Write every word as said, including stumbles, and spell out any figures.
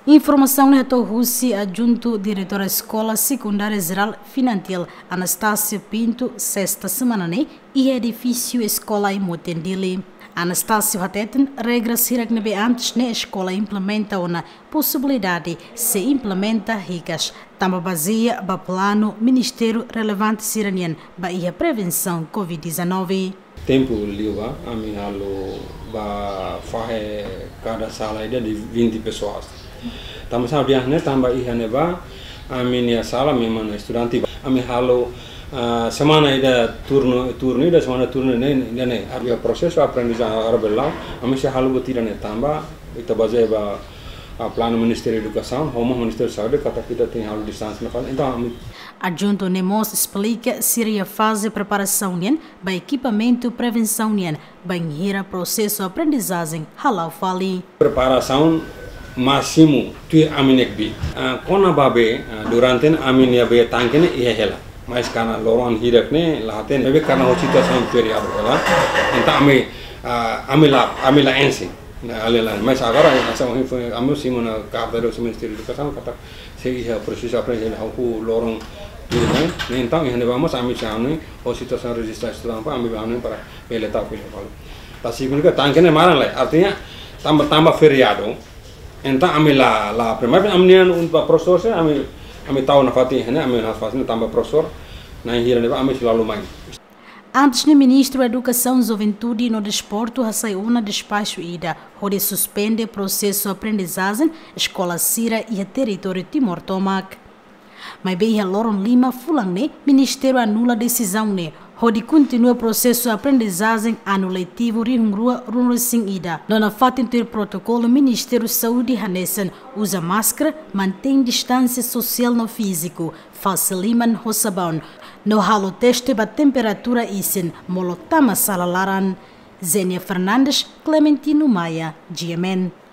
Informação na Rússia, adjunto diretora da Escola Secundária Geral Finantil, Anastácio Pinto, sexta semana, né? E edifício escola em Motendili. Anastácio Hateten, regras que antes na escola implementa uma possibilidade se implementa ricas. Também baseia no plano Ministério Relevante Siranian para a prevenção covid dezenove. Tempo liwa, a minha alo ba fahe cada sala ida de vinte pessoas. Também sabe né, também ia neva a minha sala memang estudante. A minha alo semana ida turno turno ida semana turno ne ne ne arya proses aprendizagem arbelau. A minha halo botira ne tambah itu baseia ba a plano Ministério da Educação, o Ministério da Saúde, kata kita tem halo distância na fala. Então Adjunto Nemos explica se a fase preparação nien, ba equipamento prevenção nien, ba inhira processo aprendizagem halau fali. Preparação máximo tu aminek bi. Kona babe durante aminia be tangkene ia hela. Mas karena loron hirak ne lahaten bebe karena ho situação periado lah. Então ami amila amila ensi. Alela, mas agora essa a meu sim na carta do Ministério da Educação kata se ia processo aprendizagem ho loron tudo, então ia vamos a missão né, ou situação registrar estudante para ambil bahan para peletar pilih kalau. Tapi mereka tangkene mana lah, artinya tambah tambah feriado. Então ambil la la primeira amnian untuk professor saya ambil ambil tahu nafati né, ambil nafati tambah professor, nah hira ne ambil selalu main. Antes do Ministro da Educação, Juventude e no Desporto, a Saiúna despacho ida, onde suspende o processo de aprendizagem, escola Sira e a território Timor-Tomac. Mas bem a Loron Lima fulang ne, Ministério anula decisão ne, onde continua o processo de aprendizagem ano letivo rihungrua runrusing ida. Dona fatin ter protocolo Ministério Saúde Hanesen usa máscara, mantém distância social no físico, faciliman o sabão. No halo teste ba temperatura isen, molotama salalaran. Zenia Fernandes, Clementino Maia, G M N.